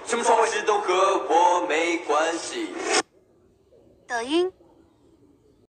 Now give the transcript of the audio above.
什么窗外事都和我没关系。 抖音。